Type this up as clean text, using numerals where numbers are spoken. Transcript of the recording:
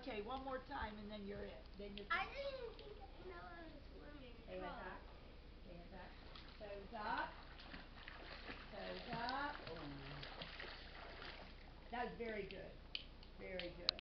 Okay, one more time and then you're it. Then you're I didn't think know I was swimming. Hands up. Hands up. Toes up. Toes up. Oh. That was very good. Very good.